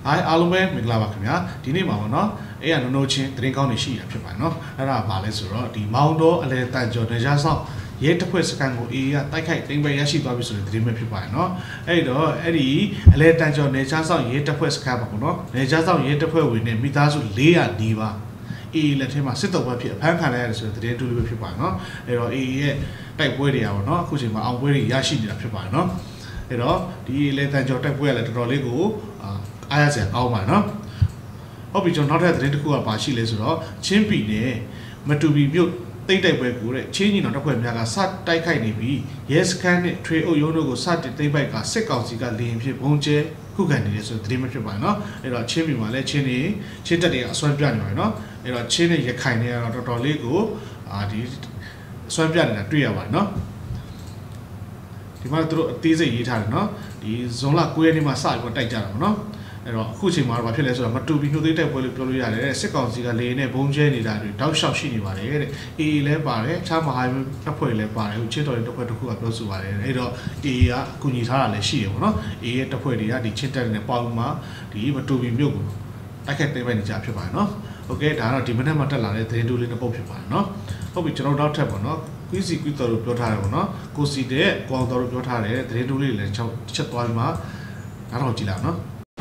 အားလုံးပဲမင်္ဂလာပါခင်ဗျာဒီနေ့မှာပေါ့နော်အဲ့ရနိုးချင်းသတင်းကောင်းတွေရှိရဖြစ်ပါတယ်နော်အဲ့ဒါဘာလဲဆိုတော့ဒီမောင်တော်အလဲတန်ကျော်နေကြဆောင်ရဲတစ်ဖွဲ့စကန်ကိုအေးကတိုက်ခိုက်သိမ်းပိုက်ရရှိသွားပြီဆိုတဲ့သတင်းပဲဖြစ်ပါတယ်နော်အဲ့တော့အဲ့ဒီအလဲတန်ကျော်နေကြဆောင်ရဲတစ်ဖွဲ့စကန်ပါပေါ့နော်နေကြဆောင်ရဲတစ်ဖွဲ့ဝင်နဲ့မိသားစု400နီးပါးအေးလက်ထဲမှာစစ်တော်ဘက်ဖြစ်အဖမ်းခံရတဲ့ဆိုတဲ့သတင်းတူလေးပဲဖြစ်ပါတယ်နော်အဲ့တော့အေးရဲ့တိုက်ပွဲတွေอ่ะပေါ့နော်အခုချိန်မှာအောင်ပွဲတွေရရှိနေတာဖြစ်ပါတယ်နော်အဲ့တော့ဒီအလဲတန်ကျော်တိုက်ပွဲကလည်းတော်တော်လေးကိုအားရစရာကောင်းပါနော်ဟုတ်ပြီကျွန်တော်နောက်ထပ်သတင်းတစ်ခုကပါရှိလဲဆိုတော့ချင်းပြည်နယ်မတူပီမြို့တိတ်တိုက်ပွဲကိုတဲ့ချင်းညီနောင်တပ်ဖွဲ့များကစတိုက်ခိုက်နေပြီးရဲစခန်းနဲ့ထွေအုပ်ရုံးတို့ကိုစတင်သိမ်းပိုက်ကစစ်ကောင်စီကလေရင်ဖြစ်ဘုံကျဲခုခံနေတယ်ဆိုတဲ့သတင်းပဲဖြစ်ပါတယ်နော်အဲ့တော့ချင်းပြည်မှာလည်းချင်းတက်တွေကအစွမ်းပြနေပါတယ်နော်အဲ့တော့ချင်းနဲ့ရခိုင်တွေကတော့တော်တော်လေးကိုဒီအစွမ်းပြနေတာတွေ့ရပါတယ်နော်ဒီမှာတို့အသေးစိတ်ရေးထားတယ်နော်ဒီဇွန်လ9ရက်နေ့မှာစပြီးတိုက်ကြတာပေါ့နော်အဲ့တော့အခုချိန်မှာဘာဖြစ်လဲဆိုတော့မတူပီမြို့သိမ်းတိုက်ပွဲလို့ပြောလို့ရတယ်စစ်ကောင်စီကလေနဲ့ဘုံကျဲနေတာတွေတောက်လျှောက်ရှိနေပါတယ်တဲ့အေးလည်းပါတယ်ခြားမဟာတပ်ဖွဲ့လည်းပါတယ်ဟိုချစ်တော်ရဲ့တပ်ဖွဲ့တစ်ခုကပြောဆိုပါတယ်အဲ့တော့အေးကအကူညီထားတာလည်းရှိရပေါ့နော်အေးရဲ့တပ်ဖွဲ့တွေကဒီချစ်တက်နဲ့ပေါင်းမှဒီမတူပီမြို့ကိုတိုက်ခိုက်သိမ်းပိုက်နေကြဖြစ်ပါတယ်နော်โอเคဒါကတော့ဒီမနေ့မှတက်လာတဲ့သတင်းတိုးလေးတစ်ပုတ်ဖြစ်ပါတယ်နော်ဟုတ်ပြီကျွန်တော်နောက်ထပ်ပေါ့နော်ကွီစီကွီတော်လို့ပြောထားတယ်ပေါ့နော်ကိုစီတဲ့ကွန်တော်လို့ပြောထားတယ်သတင်းတိုးလေးလည်းချက်သွားပြီးမှနားထောင်ကြည့်လိုက်နော်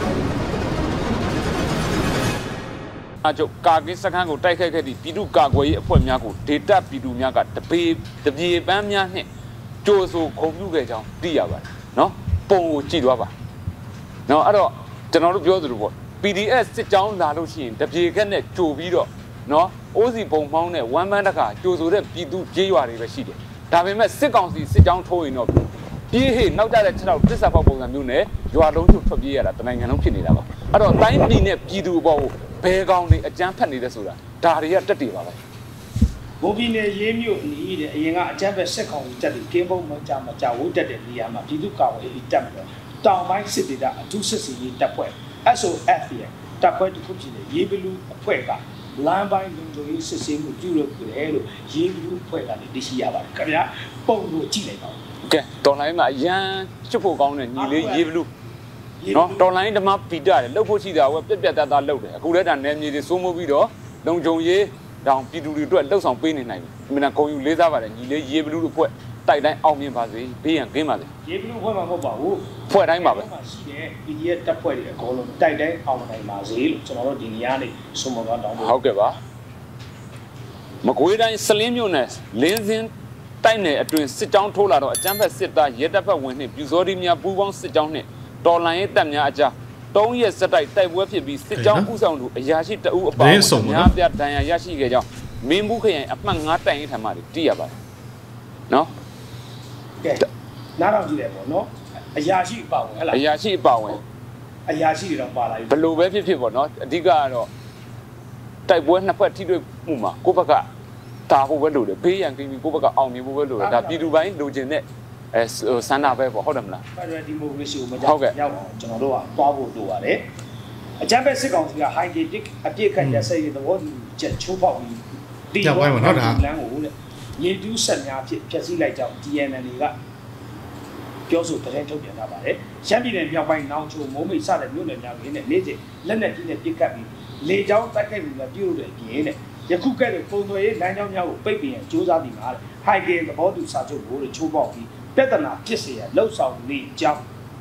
အကျုပ်ကာကင်းစခန်းကိုတိုက်ခိုက်ခဲ့သည့်ပြည်သူ့ကာကွယ်ရေးအဖွဲ့များကိုဒေတာပြည်သူများကတပြေပန်းများနှင့်ကြိုးဆိုခုံပြုခဲ့ကြောင်းသိရပါတယ်နော်ပုံကိုကြည့်သွားပါနော်အဲ့တော့ကျွန်တော်တို့ပြောသလိုပေါ့ PDF စစ်ကြောင်းလာလို့ရှိရင်တပြေခက်နဲ့ကြိုပြီးတော့နော်အိုးစီပုံမှောင်းနဲ့ဝမ်းပန်းတခါကြိုဆိုတဲ့ပြည်သူကြေးရွာတွေပဲရှိတယ်ဒါပေမဲ့စစ်ကောင်စီစစ်ကြောင်းထိုးရင်တော့ပြေးဟေ့နောက်ကြတဲ့6တစ္ဆာဖောက်ပုံစံမျိုးနဲ့ရွာလုံးချုပ်ထွက်ပြေးရတာတနိုင်ငံလုံးဖြစ်နေတာပါအဲ့တော့တိုင်းပြည်နဲ့ပြည်သူအပေါ်ကိုဘဲကောင်းတွေအကြမ်းဖက်နေတဲ့ဆိုတာဒါတွေကတက်တည်ပါပဲဘုံပြည်နယ်ရေးမြို့နီးတဲ့အရင်ကအကြမ်းဖက်စစ်ကောင်စီတက်ပြီးကင်းပုံမကြဝိုးတက်တဲ့နေရာမှာပြည်သူ့ကာကွယ်ရေးတက်ပြီးတော့တောင်ပိုင်းစစ်ဒေသအထူးစစ်စင်ရေးတပ်ဖွဲ့ SOF ရဲ့တပ်ဖွဲ့တစ်ခုဖြစ်တဲ့ရေးဘလူးအဖွဲ့ကလမ်းပိုင်းလုံခြုံရေးစစ်ဆေးမှုပြုလုပ်ခဲ့တယ်လို့ရေးဘလူးအဖွဲ့ကလည်းသိရှိရပါတယ်ခင်ဗျာပုံကိုကြည့်လိုက်ပါဦးကဲတော်လိုင်းမှာအရန်ချစ်ဖို့ကောင်းတဲ့ညီလေးရေးဘလူးနော်တော်လိုင်းဓမ္မပီတာတယ်လှုပ်ဖို့ရှိတာကပြက်သားလှုပ်တယ်အခုလည်းဒါနယ်မြေတွေစိုးမိုးပြီးတော့လုံခြုံရေးတောင်ပြည်သူတွေအတွက်လှုပ်ဆောင်ပေးနေနိုင်တယ်အမှန်တန်ဂုဏ်ယူလေးစားပါတယ်ညီလေးရေးဘလူးတို့ဖွဲ့တိုက်တိုင်းအောင်မြင်ပါစေဘေးရန်ကင်းပါစေရေးဘလူးဖွဲ့မှာမဟုတ်ပါဘူးဖွဲ့တိုင်းပါပဲရှိတဲ့ PDF တပ်ဖွဲ့တွေအကုန်လုံးတိုက်တိုင်းအောင်နိုင်ပါစေလို့ကျွန်တော်တို့ဒီနေရာနေဆုမကောင်းတောင်းဟုတ်ကဲ့ပါမကွေးတိုင်းစလင်းမြို့နယ်လင်းစင်းတိုက်နယ်အတွင်စစ်ကြောင်းထိုးလာတော့အကြမ်းဖက်စစ်သားရဲတပ်ဖွဲ့ဝင်နှင့်ပြူစောတိများပူးပေါင်းစစ်ကြောင်းနှင့်တော်လှန်ရေးတပ်များအကြား3ရက်စက်တိုက်ပွဲဖြစ်ပြီးစစ်ကြောင်းဥဆောင်သူအရာရှိတအုပ်အပါအဝင်များပြဒဏ်ရာရရှိခဲ့ကြောင်းမင်းဘူးခရိုင်အမှတ်9တိုင်ရင်ထံမှသိရပါတယ်နော်ကဲနားတော်ကြည့်တယ်ပေါ့နော်အရာရှိအပါဝင်ဟဲ့လားအရာရှိအပါဝင်အရာရှိတွေတော့ပါလာပြီဘလို့ပဲဖြစ်ပေါ့နော်အဓိကကတော့တိုက်ပွဲနှစ်ဖက်ထိတွေ့မှုမှာကိုယ့်ဘက်ကတာဖို့ပဲလို့လေဘေးရန်ကင်းပြီးကိုယ့်ဘက်ကအောင်မြင်ဖို့ပဲလို့ဒါပြည်သူပိုင်းလိုချင်တဲ့ဆန္ဒပဲပေါ့ဟုတ်တယ်မလားဖက်ဒရယ်ဒီမိုကရေစီကိုမကြောက်ရောက်အောင်ကျွန်တော်တို့ကတွားဖို့လိုပါတယ်အကြမ်းဖက်စစ်ကောင်စီကဟိုင်ဂေတစ်အပြစ်ခတ်ရစိတ်ရသဘောတူချက်ချိုးပေါက်ပြီးဒီတော့ပေါ့နော်ဒါလမ်းကိုလေရေတူးဆက်များဖြစ်ဖျက်ဆီးလိုက်ကြောင်း DNN တွေကပြောဆိုတဲ့ထုတ်ပြန်ထားပါတယ်ရှမ်းပြည်နယ်မြောက်ပိုင်းနောင်ချိုမိုးမိတ်စတဲ့မြို့နယ်များရင်းနဲ့နေ့စဉ်လက်နက်ကြီးနဲ့ပစ်ခတ်ပြီးလေကြောင်းတိုက်ခိုက်မှုတွေပြုလုပ်တဲ့အပြင်နဲ့ယခုကဲ့သို့ပုံသွယ်ရေးလမ်းကြောင်းများကိုပိတ်ပင်ရန်စ조사ပြီးမှာဟိုင်ဂေသဘောတူစာချုပ်ကိုချိုးပေါက်ပြီးပြဿနာဖြစ်စေရလှုပ်ဆောင်နေကြောင်း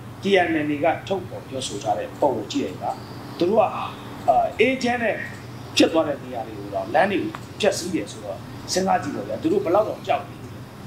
DNN တွေကထုတ်ပေါ်ပြောဆိုထားတဲ့ပုံကိုကြည့်လိုက်ပါသူတို့ကအေဂျင့်နဲ့ဖြစ်သွားတဲ့နေရာတွေကိုတော့လမ်းတွေကိုဖြတ်စည်းတယ်ဆိုတော့စဉ်းစားကြည့်လို့ဗျာသူတို့ဘယ်လောက်တော့ကြောက်နေ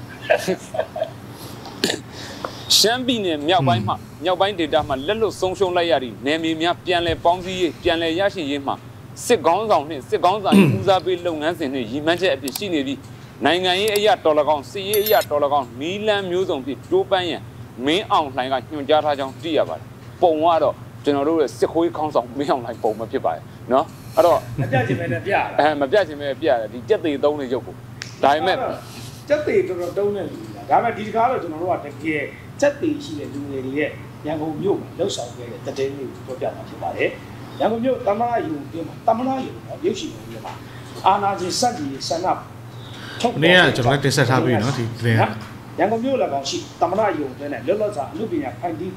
ရှမ်းပြည်နယ်မြောက်ပိုင်းမှာမြောက်ပိုင်းဒေသမှာလက်လွတ်ဆုံးရှုံးလိုက်ရသည့်နယ်မြေများပြန်လည်ပေါင်းစည်းရေးပြန်လည်ရရှိရေးမှာစစ်ကောင်းဆောင်နှင့်စစ်ကောင်းဆောင်ဦးစားပေးလုပ်ငန်းစဉ်နှင့်ရည်မှန်းချက်အဖြစ်ရှိနေပြီးနိုင်ငံရေးအရာတော်လကောင်စစ်ရေးအရာတော်လကောင်နီလန်းမျိုးစုံဖြင့်တိုးပန်းရန်မင်းအောင်လှိုင်ကညွှန်ကြားထားကြောင်းသိရပါတယ်ပုံကတော့ကျွန်တော်တို့ရဲ့စစ်ခွေးခေါင်းဆောင်မင်းအောင်လှိုင်ပုံမဖြစ်ပါဘူးနော်အဲ့တော့မပြချင်ပဲနဲ့ပြမပြချင်ပဲပြရတယ်ဒီကြက်သေးသုံးနေရုပ်ကိုဒါပေမဲ့ကြက်သေးတော်တော်တုံးနေလူလားဒါပေမဲ့ဒီကားတော့ကျွန်တော်တို့ကတကယ်ကြက်သေးရှိတဲ့လူငယ်တွေရဲ့ရန်ကုန်မြို့မှာလှုပ်ဆောင်ခဲ့တဲ့တည်င်းလေးကိုပြောပြမှာဖြစ်ပါတယ်ရန်ကုန်မြို့တမနာယုံပြင်မှာတမနာယုံရုပ်ရှင်ရုံပြင်မှာအာနာဂျီစက်ကြီးဆန္ဒထုတ်နေရကျွန်တော်တင်ဆက်ထားပြီနော်ဒီသတင်းရန်ကုန်မြို့၎င်းရှိတမနာယုံတွင်နဲ့လွတ်လပ်စွာအမှုပညာဖိုင်တီးခွင့်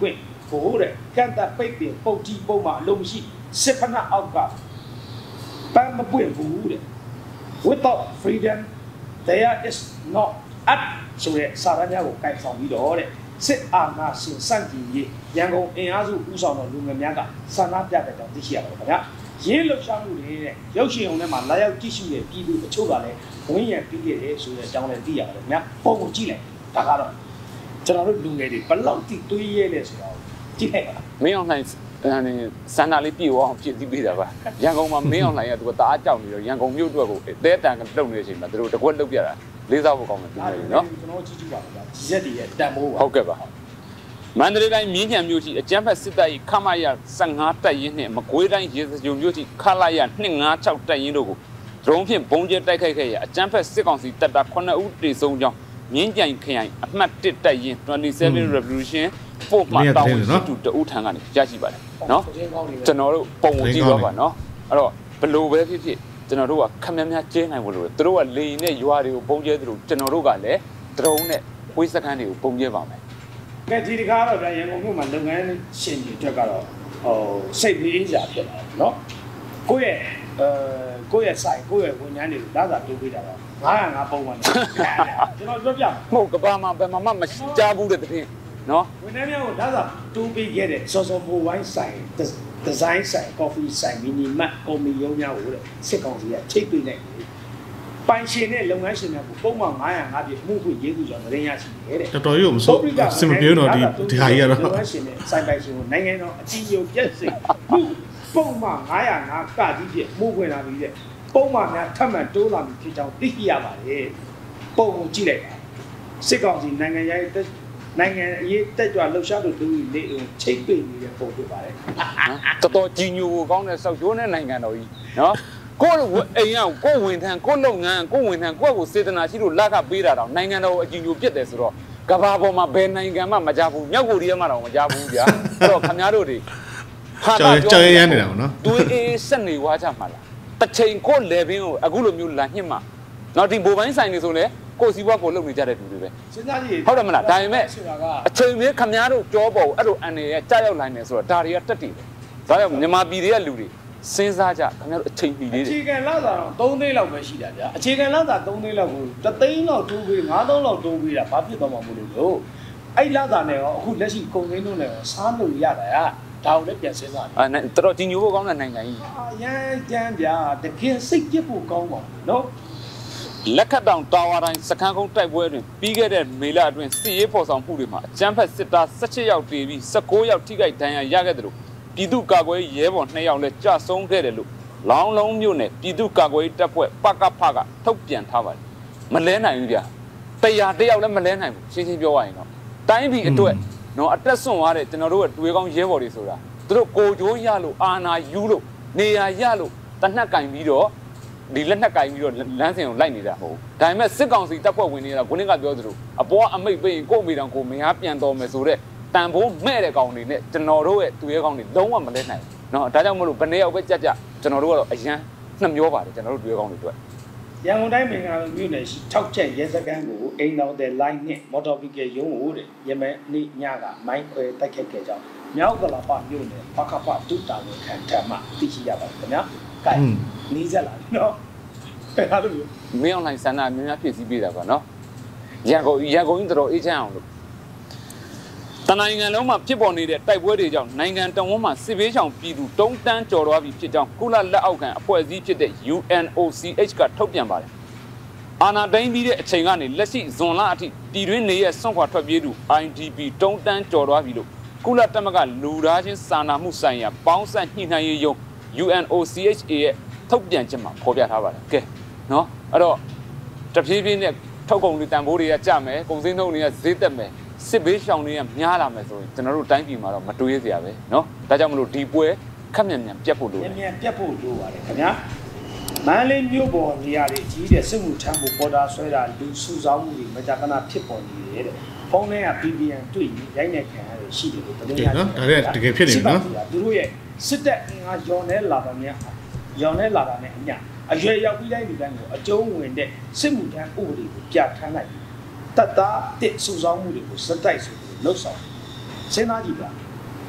ကိုတဲ့ကန့်သက်ပိတ်ပင်ပုတ်တီပုံမှာအလုံးမရှိစစ်ဖက်နှက်အောက်ကပန်းမပွင့်ဘူးတဲ့ without freedom there is not at ဆိုတဲ့စာရမ်းများကိုကိုင်ဆောင်ပြီးတော့တဲ့စစ်အာဏာရှင်စန့်ကျင်ရေးရန်ကုန်အင်အားစုဦးဆောင်တော်လူငယ်များကဆန္ဒပြတဲ့ကြောင့်သိရှိရပါတယ်ခင်ဗျာရင်းလှုပ်ရှားမှုတွေတဲ့ရုပ်ရှင်ုံထဲမှာလာရောက်ကြည့်ရှုတဲ့ပြည်သူအချို့ကလည်းဝင်းရံပြီးခဲ့တယ်ဆိုတဲ့အကြောင်းလည်းသိရတယ်ခင်ဗျာပုံကိုကြည့်လိုက်ဒါကတော့ကျွန်တော်တို့လူငယ်တွေဘယ်လောက်ထိတွေးရဲလဲဆိုတော့ကြည့်လိုက်ပါမင်းအောင်လှိုင်စန္ဒာလေးပြေအောင်ဖြစ်ပြီးတာပါရန်ကုန်မှာမင်းအောင်လှိုင်ကသူကတအားကြောက်နေတော့ရန်ကုန်မြို့အတွက်ကိုတဲတန်တုံနေတဲ့အချိန်မှာသူတို့တကွက်လုတ်ပြတာလေးစားဖို့ကောင်းတယ်နော်ကျွန်တော်ကြည့်ကြည့်ပါဗျာဒီရက်တွေရဲ့တန်ဖိုးပါဟုတ်ကဲ့ပါမန္တလေးတိုင်းမြင်းခြံမြို့ရှိအကျန်းဖက်စစ်တပ်၏ခမရ15တပ်ရင်းနှင့်မကွေးတိုင်းရေစကြိုမြို့ရှိခလာရ256တပ်ရင်းတို့ကိုဒရုန်းဖြင့်ပုံကျဲတိုက်ခိုက်ခဲ့ရာအကျန်းဖက်စစ်ကောင်စီတပ်သား9ဦးတေဆုံးကြောင်းမြင်းကြိုင်ခရိုင်အမှတ်1တပ်ရင်း27 Revolution ပို့မှတောင်းရှိသူတဦးထံကနေရရှိပါတယ်နော်ကျွန်တော်တို့ပုံကိုကြည့်တော့ပါနော်အဲ့တော့ဘလို့ပဲဖြစ်ဖြစ်ကျွန်တော်တို့ကခမများကျဲနိုင်ဖို့လိုတယ်သူတို့ကလေရင်နဲ့ရွာတွေကိုပုံကျဲသလိုကျွန်တော်တို့ကလည်းဒရုန်းနဲ့ဝိစခန်းတွေကိုပုံကျဲပါမယ်ကဲဒီတကားတော့ဗျာရန်ကုန်မြို့မှာလုပ်ငန်းရှင်တွေအတွက်ကတော့စိတ်လေးစားဖြစ်လာတယ်နော်ကိုယ့်ရဲ့ဆိုင်ကိုယ့်ရဲ့ဝန်ထမ်းတွေကိုဒါသာတိုးပေးတာတော့905ပုံမှန်ကျွန်တော်ပြောပြဟုတ်ကဘာမှဘယ်မှမရှိကြဘူးတဲ့တင်နော်ဝန်ထမ်းများကိုဒါသာတိုးပေးခဲ့တဲ့စောစောမိုဘိုင်းဆိုင်ဒီဇိုင်းဆိုင်ကော်ဖီဆိုင်မီနီမတ်ကော်မီရုံးများကိုတဲ့စစ်ကောင်စီကချိတ်ပေးလိုက်ပိုင်ရှင်နဲ့လုပ်ငန်းရှင်များကိုပုံမှန်905ပြည့်မှုခွင့်ရေးသူကြောင့်သတင်းရရှိတယ်တဲ့တော်တော်ကြီးကိုမစိုးစင်မပြေတော့ဒီဟာကြီးကတော့လုပ်ငန်းရှင်နဲ့ဆိုင်ပိုင်ရှင်ကိုနိုင်ငံတော်အကြီးအကျယ်ပြည့်စုံမှုပုံမှန်905ကကြီးပြည့်မှုခွင့်လာပြီးတဲ့ပုံမှန်များထပ်မံတိုးလာပြီးဖြစ်ကြောင်းသိရှိရပါတယ်ပုံကိုကြည့်လိုက်ပါစစ်ကောင်စီနိုင်ငံရေးတက်ကြွလှုပ်ရှားသူတွေလေချိတ်ပိတ်နေတဲ့ပုံဖြစ်ပါတယ်တော်တော်ကြီးညိုကိုကောင်းတဲ့စောက်ကျိုးတဲ့နိုင်ငံတော်ကြီးနော်ကိုယ်အိမ်ကကိုယ်ဝင်ထမ်းကိုယ်လုပ်ငန်းကိုယ်ဝင်ထမ်းကိုယ့်ကိုစေတနာရှိလို့လက်ကပေးတာတော့နိုင်ငံတော်အကြီးညိုပြစ်တယ်ဆိုတော့ကဘာပေါ်မှာဘယ်နိုင်ငံမှမကြဘူးမြောက်ကိုရီးယားမှတော့မကြဘူးဗျာအဲ့တော့ခင်ဗျားတို့တွေကြောက်ရမ်းနေတာပေါ့နော်တွေးအေးဆက်နေွားကြမှာလားတစ်ချိန်ကိုလေဘင်းကိုအခုလိုမျိုးလာညှစ်မှာနော်ဒီဘိုးပိုင်းဆိုင်နေဆိုလဲကိုစီဘွားကိုလုပ်နေကြတဲ့သူတွေပဲစဉ်းစားကြည့်ဟုတ်တယ်မလားဒါပေမဲ့အချိန်မင်းခင်ဗျားတို့ကြောပေါ်အဲ့လိုအန်နေရဲ့ကြားရောက်လာနေဆိုတော့ဒါတွေကတက်တည်တယ်ဒါကြောင့်မြန်မာပြည်တွေကလူတွေစဉ်းစားကြခင်ဗျားတို့အချိန်မီလေးအခြေခံလောက်တာတော့3သိန်းလောက်ပဲရှိတာဗျာအခြေခံလောက်တာ3သိန်းလောက်ကို3သိန်းလောက်တိုးပြီး5000လောက်တိုးပြီးတာဘာဖြစ်သွားမှာမလို့လို့အဲ့လောက်တာနဲ့ရောအခုလက်ရှိကုန်သိန်းတို့နဲ့ရောစားလို့ရတာဒါကိုလည်းပြန်စဉ်းစားတယ်တော်တော်ကြီးညိုဖို့ကောင်းတဲ့နိုင်ငံကြီးရမ်းကြမ်းဗျာတကယ်စိတ်ကြစ်ဖို့ကောင်းပါနော်လက်ခတ်တောင်တာဝါတိုင်းစခန်းကုန်းတိုက်ပွဲတွင်ပြီးခဲ့တဲ့မေလအတွင်းစစ်ရေးဖော်ဆောင်မှုတွေမှာအကြမ်းဖက်စစ်သား17ယောက်တေပြီး19ယောက်ထိခိုက်ဒဏ်ရာရခဲ့တယ်လို့ပြည်သူ့ကာကွယ်ရေးရဲဘော်2ယောက်လည်းကြာဆုံးခဲ့တယ်လို့လောင်းလုံးမြို့နယ်ပြည်သူ့ကာကွယ်ရေးတပ်ဖွဲ့ပကဖကထုတ်ပြန်ထားပါတယ်မလဲနိုင်ဘူးဗျာ100တယောက်လည်းမလဲနိုင်ဘူးရှင်းရှင်းပြောရရင်တော့တိုင်းပြည်အတွက်နော်အတက်ဆွန့်သွားတဲ့ကျွန်တော်တို့ရဲ့တွေးကောင်းရဲဘော်တွေဆိုတာသူတို့ကိုကြိုးရလို့အာနာယူလို့နေရာရလို့တနက်ကင်ပြီးတော့ဒီလက်နှက်ကင်ပြီးတော့လမ်းစဉ်ကိုလိုက်နေတာမဟုတ်ဘူးဒါပေမဲ့စစ်ကောင်စီတပ်ဖွဲ့ဝင်တွေကခုနကပြောသလိုအပေါ်အမိတ်ပေးရင်ကို့အမိတောင်ကိုမရပြန်တော်မယ်ဆိုတော့တန်ဖိုးမဲ့တဲ့ကောင်တွေနဲ့ကျွန်တော်တို့ရဲ့သူရဲကောင်တွေလုံးဝမလဲနိုင်ဘူးเนาะဒါကြောင့်မလို့ဘယ်နှစ်ယောက်ပဲကြက်ကျွန်တော်တို့ကတော့အရန်နှမျောပါတယ်ကျွန်တော်တို့သူရဲကောင်တွေအတွက်ရန်ကုန်တိုင်းမင်္ဂလာမြို့နယ်ရှိ6ချက်ရဲစခန်းကိုအိမ်တော်တဲ့ line နဲ့ motor vehicle ရုံးကိုတဲ့ရမဲနေ့ညကမိုင်းခွဲတိုက်ခတ်ခဲ့ကြောင်းမြောက်ကလာပမြို့နယ်ပကပတုတာဝန်ခံထမှသိရှိရပါတယ်ခင်ဗျာကဲနီးစက်လာပြီเนาะအဲ့ဒါလို့မင်းအောင်လိုင်းစန္ဒာများဖြစ်စည်းပေးတာပေါ့เนาะရန်ကုန်ကြီးတော်အေးချမ်းအောင်လို့တနိုင်ငံလုံးမှာဖြစ်ပေါ်နေတဲ့တိုက်ပွဲတွေကြောင့်နိုင်ငံတော်ဝန်မှစစ်ဘေးရှောင်ပြည်သူ3တန်းကျော်သွားပြီဖြစ်ကြောင်းကုလလက်အောက်ခံအဖွဲ့အစည်းဖြစ်တဲ့ UNOCH ကထုတ်ပြန်ပါတယ်။အာဏာသိမ်းပြီးတဲ့အချိန်ကနေလက်ရှိဇွန်လအထိပြည်တွင်းနေရဆွန့်ခွာထွက်ပြေးသူ IDP 3တန်းကျော်သွားပြီလို့ကုလသမဂ္ဂလူသားချင်းစာနာမှုဆိုင်ရာပေါင်းစပ်ညှိနှိုင်းရေးရုံး UNOCHA ရဲ့ထုတ်ပြန်ချက်မှာဖော်ပြထားပါတယ်။ကဲနော်အဲ့တော့တဖြည်းဖြည်းနဲ့ထုတ်ကုန်တွေတန်ဖိုးတွေကကျမယ်ကုန်စည်နှုန်းတွေကဈေးတက်မယ်စစ်ဘေးရှောင်တွေကများလာမယ်ဆိုရင်ကျွန်တော်တို့တိုင်းပြည်မှာတော့မတွေးစရာပဲเนาะဒါကြောင့်မလို့ဒီပွဲခက်မြန်ပြတ်ဖို့လိုတယ်မြန်ပြတ်ဖို့လိုပါတယ်ခင်ဗျာမန္တလေးမြို့ပေါ်နေရာတွေကြီးတဲ့စစ်မှုထမ်းဖို့ပေါ်တာဆွဲတာလူစုဆောင်းမှုတွေမကြာခဏဖြစ်ပေါ်နေတယ်တဲ့ဖုန်းထဲက BBN တွေ့ရိုက်နေခံရတယ်ရှိတယ်လို့သတင်းရတယ်နော်ဒါလည်းတကယ်ဖြစ်နေပြီနော်သူတို့ရဲ့စစ်တပ်အင်အားရောင်းနေလာတာနဲ့အမျှအရွယ်ရောက်ပြီးတိုင်းဒီတိုင်းကိုအကျုံးဝင်တဲ့စစ်မှုထမ်းဥပဒေကိုပြဋ္ဌာန်းလိုက်တပ်သားတစ်စုဆောင်းမှုတွေကိုစက်တိုက်ဆိုလို့လှုပ်ဆောင်စဉ်းစားကြည့်ပါ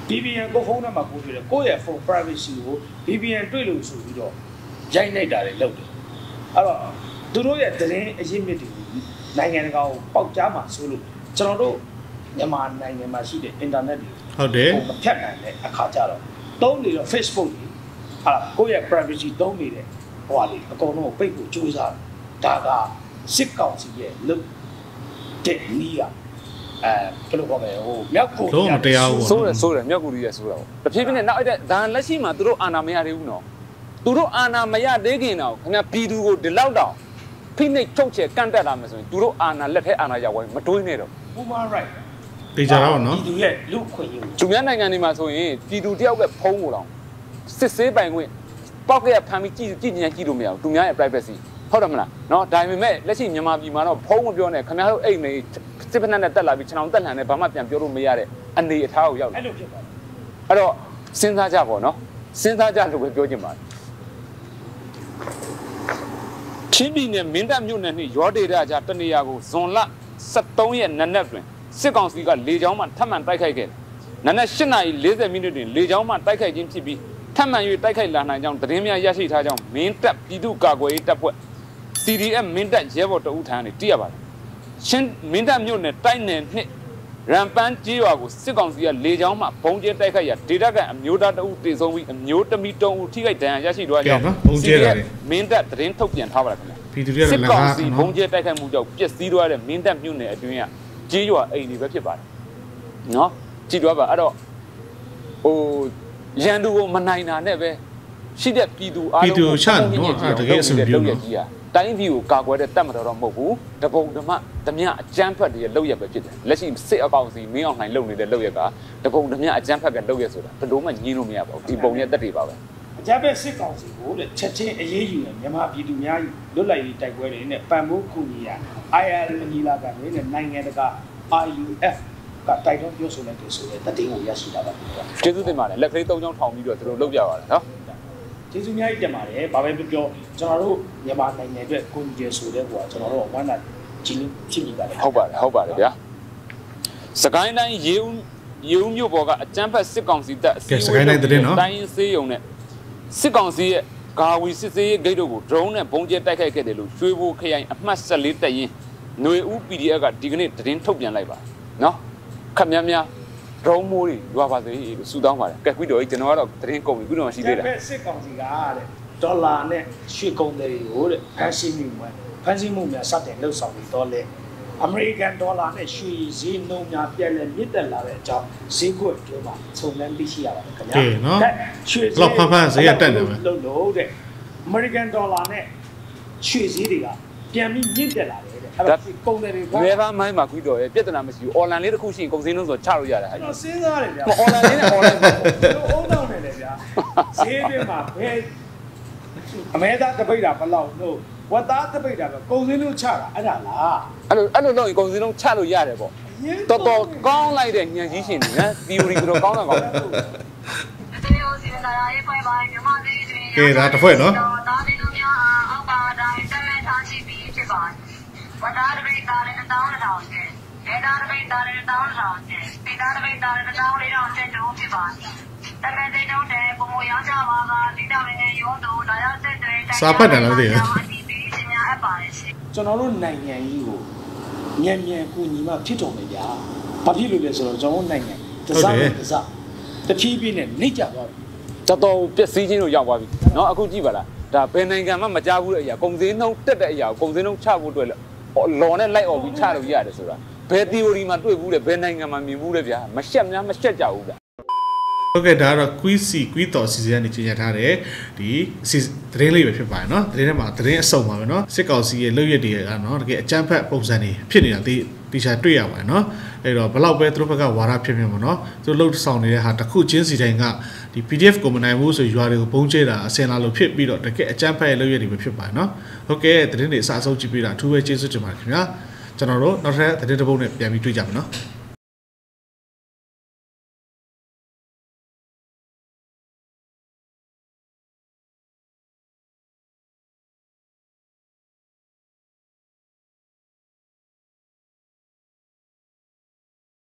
VPN ကိုဖုန်းထဲမှာပို့ပြီးတော့ကိုယ့်ရဲ့ phone privacy ကို VPN တွေ့လို့ဆိုပြီးတော့ရိုက်လိုက်တာတွေလုပ်တယ်အဲ့တော့သူတို့ရဲ့သတင်းအရင်းမြစ်တွေကိုနိုင်ငံတကာကိုပေါက်ကြားမှာဆိုလို့ကျွန်တော်တို့မြန်မာနိုင်ငံမှာရှိတဲ့ internet တွေဟုတ်တယ်မဖြတ်နိုင်တဲ့အခါကျတော့သုံးနေတော့ Facebook ကြီးကိုယ့်ရဲ့ privacy သုံးနေတဲ့ဟိုဟာလေးအကုန်လုံးကိုပိတ်ဖို့ကြိုးစားဒါကစစ်ကောင်စီရဲ့လုပ်တဲ့နီးကဘယ်လိုပြောမလဲဟိုမြောက်ကိုလုံးမတရားဘူးဆိုးတယ်မြောက်ကိုရီးယားဆိုးတာပေါ့တဖြည်းဖြည်းနဲ့နောက်အဲ့ဒါလက်ရှိမှာသူတို့အာဏာမရသေးဘူးနော်သူတို့အာဏာမရသေးခင်တော့ခင်ဗျပြည်သူကိုဒီလောက်တောင်ဖိနှိပ်ထုတ်ချေကန့်တက်လာမယ်ဆိုရင်သူတို့အာဏာလက်ထဲအာဏာရောက်ဝင်မတွေးနဲ့တော့ human right တေချာတော့နော်ပြည်သူရဲ့လူခွင့်ရေးသူများနိုင်ငံတွေမှာဆိုရင်ပြည်သူတယောက်ပဲဖုံးကိုတော့စစ်ဆေးပိုင်ခွင့်ပောက်ကရဖမ်းပြီးကြည့်ဉာဏ်ကြည့်လို့မရဘူးသူများရဲ့ privacy ဟုတ်တယ်မလားနော်ဒါပေမဲ့လက်ရှိမြန်မာပြည်မှာတော့ဖုံးမပြောနဲ့ခင်ဗျားတို့အိမ်နေစစ်ဖက်နဲ့တက်လာပြီးခြံအောင်တက်လှန်နေဘာမှပြန်ပြောလို့မရတဲ့အနေအထားကိုရောက်အဲ့လိုဖြစ်ပါတယ်အဲ့တော့စဉ်းစားကြပါတော့နော်စဉ်းစားကြလို့ပဲပြောချင်ပါတယ်ချင်းပြည်နယ်မင်းတပ်မြို့နယ်နှင့်ရောဒေတာကြားတနေရာကိုဇွန်လ23ရက်နနက်တွင်စစ်ကောင်စီကလေကြောင်းမှထပ်မံတိုက်ခိုက်ခဲ့တယ်။နနက်8:40မိနစ်တွင်လေကြောင်းမှတိုက်ခိုက်ခြင်းဖြစ်ပြီးထပ်မံ၍တိုက်ခိုက်လာနိုင်ကြောင်းသတင်းများရရှိထားကြောင်းမင်းတပ်ပြည်သူ့ကာကွယ်ရေးတပ်ဖွဲ့ CDF မင်းတပ်ရဲဘော်တအုပ်ထံကနေသိရပါတယ်။ချင်းမင်းတပ်မြို့နယ်တိုက်နယ်နှင့်ရန်ပန်းကျေးရွာကိုစစ်ကောင်စီကလေကြောင်းမှဘုံကျဲတိုက်ခိုက်ရာဒေသခံအမျိုးသားတအုပ်တေဆုံးပြီးအမျိုးသမီး3ဦးထိခိုက်ဒဏ်ရာရရှိသွားကြောင်းမင်းတပ်သတင်းထုတ်ပြန်ထားပါတယ်ခင်ဗျာ။စစ်ကောင်စီဘုံကျဲတိုက်ခိုက်မှုကြောင့်ပျက်စီးသွားတဲ့မင်းတပ်မြို့နယ်အတွင်းကကျေးရွာအိမ်တွေပဲဖြစ်ပါတယ်နော်ကြည့်တော့ပါအဲ့တော့ဟိုရန်သူကိုမနိုင်တာနဲ့ပဲရှိတဲ့ပြည်သူအားလုံးပြည်သူချနော်တကယ်အဆင်ပြေနော်တိုင်းပြည်ကိုကာကွယ်တဲ့တပ်မတော်တော့မဟုတ်ဘူးတပုံဓမ္မဓမြအကြမ်းဖက်တွေလောက်ရပဲဖြစ်တယ်လက်ရှိစစ်အကောင်စီမင်းအောင်နိုင်လုပ်နေတဲ့လောက်ရကတပုံဓမြအကြမ်းဖက်ကလောက်ရဆိုတာဘယ်လိုမှညှင်းလို့မရပါဘူးဒီပုံရဲ့တက်တွေပါပဲအကြမ်းဖက်စစ်ကောင်စီကိုတဲ့ချက်ချင်းအေးအေးယူတယ်မြန်မာပြည်သူများလွတ်လပ်ရေးတိုက်ပွဲတွေနဲ့ပံ့ပိုးကူညီရ IRL ညီလာခံတွေနဲ့နိုင်ငံတကာ IUF ကတိုက်တွန်းပြောဆိုလိုက်တယ်ဆိုတဲ့တတိယကိုရရှိတာပါကျေးဇူးတင်ပါတယ်လက်ကလေး၃ချောင်းထောင်ပြီးတော့သူတို့လုပ်ကြပါတယ်နော်ကျေးဇူးများကြီးတင်ပါတယ်ဘာပဲပြောကျွန်တော်တို့မြန်မာနိုင်ငံအတွက်ကိုညီကျဆိုတဲ့ကွာကျွန်တော်တို့ဝမ်းသာကြည်နူးဖြစ်နေပါတယ်ဟုတ်ပါတယ်ဗျာစကိုင်းတိုင်းရေဦးမြို့ပေါ်ကအကြမ်းဖက်စစ်ကောင်စီတပ်အစည်းအဝေးတိုင်းစေးရုံနဲ့စစ်ကောင်စီရဲ့ဂါဝီစစ်စေးဂိတ်တို့ကို drone နဲ့ပုံကျဲတိုက်ခိုက်ခဲ့တယ်လို့ရွှေဘိုခရိုင်အမှတ်14တပ်ရင်းຫນွေဦး PDF ကဒီကနေ့သတင်းထုတ်ပြန်လိုက်ပါနော်ခက်များ drone မိုးတွေရွာပါစေလို့စူတောင်းပါတယ်ကဲခွီတော်ကြီးကျွန်တော်ကတော့သတင်းကုန်ပြီခုတော့ရှိသေးတယ်စစ်ကောင်စီကတဲ့ဒေါ်လာနဲ့ရွှေကုန်တွေကိုတဲ့ဖန်ဆီးမှုများစတင်လှုပ်ဆောင်ပြီးတော့လေအမေရိကန်ဒေါ်လာနဲ့ရွှေဈေးနှုန်းများပြန်လည်မြင့်တက်လာတဲ့အကြောင်းဈေးကွက်တွေမှာစုံလန်းသိရှိရပါတယ်ခင်ဗျာရွှေလောက်ဖန်ဈေးတက်နေမယ်လို့တဲ့အမေရိကန်ဒေါ်လာနဲ့ရွှေဈေးတွေကပြန်ပြီးမြင့်တက်လာတယ်တဲ့အဲ့တော့ကုန်တယ်တွေကဘယ်သားမိုင်းမှာခွီတော်ရဲ့ပြဿနာမရှိဘူး online လေးတစ်ခုရှိရင်ကုန်စည်နှုန်းဆိုချလို့ရတယ်အဲ့တော့စဉ်းစားရတယ်ဗျာ online လေးနဲ့ online မှာအုံတော့နေတယ်ဗျာဈေးတွေမှာဘယ်အမဲသားတပိတ်တာဘယ်လောက်လို့ဝတ်သားတပိတ်တာပဲကုန်စည်နှုန်းချတာအဲ့ဒါလားအဲ့လိုလုပ်ရင်ကုန်စည်နှုန်းချလို့ရတယ်ပေါ့တော်တော်ကောင်းလိုက်တဲ့ညံကြီးရှင်တွေနော် theory တော်ကောင်းတာကောင်းတယ်ကဲဒါတစ်ဖွဲ့နော်ဝတ်သားတပိတ်သားနဲ့1000ကျပ်ဒေတာတပိတ်သားနဲ့1000ကျပ်ဒေတာတပိတ်သားနဲ့1400ကျပ်တို့ဖြစ်ပါတယ်တကယ်တည်းတော့ပုံမရောင်းကြပါကဒေတာဝင်ရုံးတို့လာရောက်တဲ့တွေစာပတ်တယ်လားသိရကျွန်တော်တို့နိုင်ငံကြီးကိုမြန်ကူညီမှဖြစ်တော်မယ်ဗျာဘာဖြစ်လို့လဲဆိုတော့ကျွန်တော်တို့နိုင်ငံတစားတဖြည်းဖြည်းနဲ့နှိမ့်ကြသွားပြီတော်တော်ပျက်စီးခြင်းတို့ရောက်သွားပြီเนาะအခုကြည့်ပါလားဒါဘယ်နိုင်ငံမှမကြားဘူးတဲ့အရာကုန်စည်နှုန်းတက်တဲ့အရာကိုကုန်စည်နှုန်းချဖို့အတွက်လော်နဲ့လိုက်អော်ပြီးချလို့ရတယ်ဆိုတာဘယ် theory မှာတွေ့ဘူးလဲဘယ်နိုင်ငံမှာမြင်ဘူးလဲဗျာမရှက်ကြဘူးဗျာဟုတ်ကဲ့ဒါကတော့ quiz တော်စီစဉ်ကနေချိန်ရထားတယ်ဒီသတင်းလေးပဲဖြစ်ပါတယ်เนาะသတင်းထဲမှာသတင်းအစုံပါပဲเนาะစစ်ကောင်စီရဲ့လုပ်ရက်တွေကเนาะတကယ်အကြမ်းဖက်ပုံစံတွေဖြစ်နေတာတိကျတွေ့ရပါတယ်เนาะအဲ့တော့ဘလောက်ပဲသူတို့ဘက်ကဝါဒဖြစ်မြင်ပါเนาะသူတို့လှုပ်ဆောင်နေတဲ့ဟာတစ်ခုချင်းစီတိုင်းကဒီ PDF ကိုမနိုင်ဘူးဆိုရွာတွေကိုပုံကျဲတာအစင်လာလို့ဖြစ်ပြီးတော့တကယ်အကြမ်းဖက်ရဲ့လုပ်ရက်တွေပဲဖြစ်ပါတယ်เนาะဟုတ်ကဲ့သတင်းတွေအစားအဆုံးကြည့်ပေးတာအထူးပဲကျေးဇူးတင်ပါတယ်ခင်ဗျာကျွန်တော်တို့နောက်ထပ်သတင်းတစ်ပုဒ်နဲ့ပြန်ပြီးတွေ့ကြမယ်เนาะ